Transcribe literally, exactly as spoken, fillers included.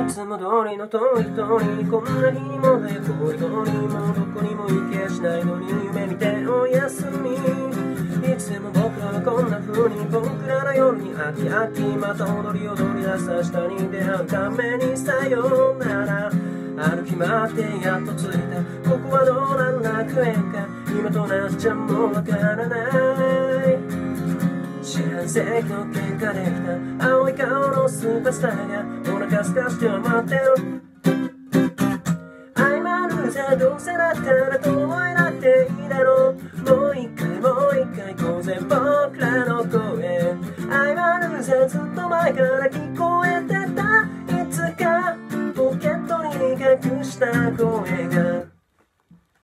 つも通りの遠い通り、こんな日にも早くゴリゴリ、もうどこにも行けやしないのに夢見ておやすみ。いつでも僕らはこんな風に、僕らの夜に飽き飽きまた踊り踊り出す明日に出会うためにさようなら。歩き回ってやっと着いた、ここはどうなる楽園か、今となっちゃもうわからない。四半世紀の喧嘩できた青い顔のスーパースターがお腹すかしては待ってる。I'm a loser、どうせだったら遠いなっていいだろう。もう一回もう一回行こうぜ僕らの声。I'm a loser、ずっと前から君